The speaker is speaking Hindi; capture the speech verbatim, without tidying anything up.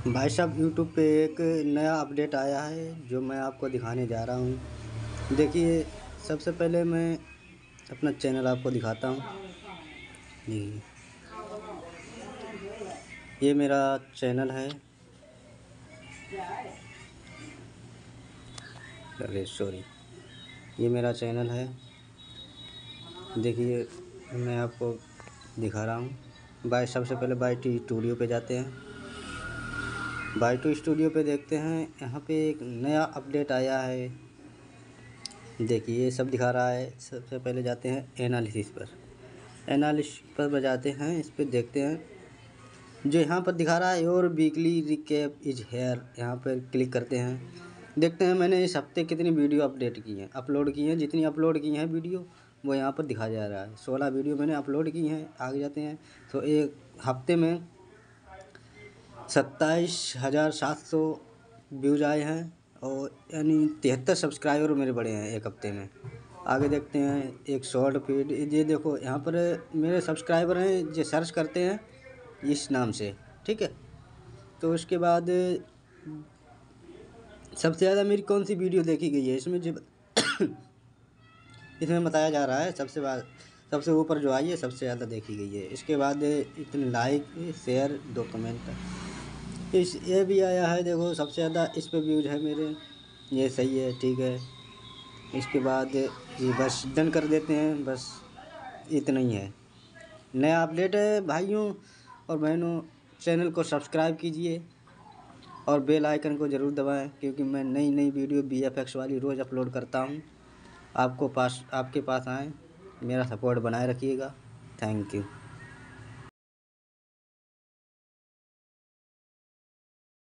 भाई साहब, यूट्यूब पे एक नया अपडेट आया है जो मैं आपको दिखाने जा रहा हूँ। देखिए, सबसे पहले मैं अपना चैनल आपको दिखाता हूँ। जी, ये मेरा चैनल है। अरे सॉरी, ये मेरा चैनल है। देखिए, मैं आपको दिखा रहा हूँ। बाय सबसे पहले बाय टी स्टूडियो पे जाते हैं। बाय टू स्टूडियो पे देखते हैं, यहाँ पे एक नया अपडेट आया है। देखिए, ये सब दिखा रहा है। सबसे पहले जाते हैं एनालिसिस पर। एनालिसिस पर बजाते हैं, इस पर देखते हैं जो यहाँ पर दिखा रहा है your weekly recap is here. यहाँ पर क्लिक करते हैं, देखते हैं मैंने इस हफ्ते कितनी वीडियो अपडेट की हैं अपलोड की हैं। जितनी अपलोड की हैं वीडियो वो यहाँ पर दिखा जा रहा है। सोलह वीडियो मैंने अपलोड की हैं। आगे जाते हैं तो एक हफ्ते में सत्ताईस हज़ार सात सौ व्यूज आए हैं और यानी तिहत्तर सब्सक्राइबर मेरे बढ़े हैं एक हफ्ते में। आगे देखते हैं एक शॉर्ट फीड। ये देखो, यहाँ पर मेरे सब्सक्राइबर हैं जो सर्च करते हैं इस नाम से, ठीक है। तो उसके बाद सबसे ज़्यादा मेरी कौन सी वीडियो देखी गई है इसमें जो इसमें बताया जा रहा है। सबसे बाद सबसे ऊपर जो आई है सबसे ज़्यादा देखी गई है। इसके बाद इतने लाइक, शेयर, दो कमेंट, इस ये भी आया है। देखो, सबसे ज़्यादा इस पे व्यूज है मेरे। ये सही है, ठीक है। इसके बाद ये बस डन कर देते हैं, बस इतना ही है। नया अपडेट है भाइयों और बहनों, चैनल को सब्सक्राइब कीजिए और बेल आइकन को ज़रूर दबाएं, क्योंकि मैं नई नई वीडियो वी एफ एक्स वाली रोज़ अपलोड करता हूं। आपको पास आपके पास आएँ, मेरा सपोर्ट बनाए रखिएगा। Thank you.